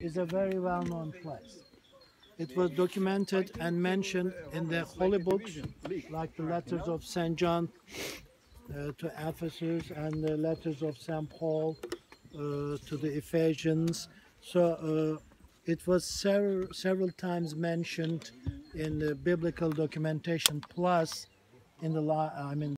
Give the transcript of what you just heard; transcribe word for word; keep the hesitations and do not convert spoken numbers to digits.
is a very well-known place. It was documented and mentioned in the holy books, like the letters of Saint John uh, to Ephesus and the letters of Saint Paul uh, to the Ephesians. So uh, it was several several times mentioned in the biblical documentation, plus in the law. I mean.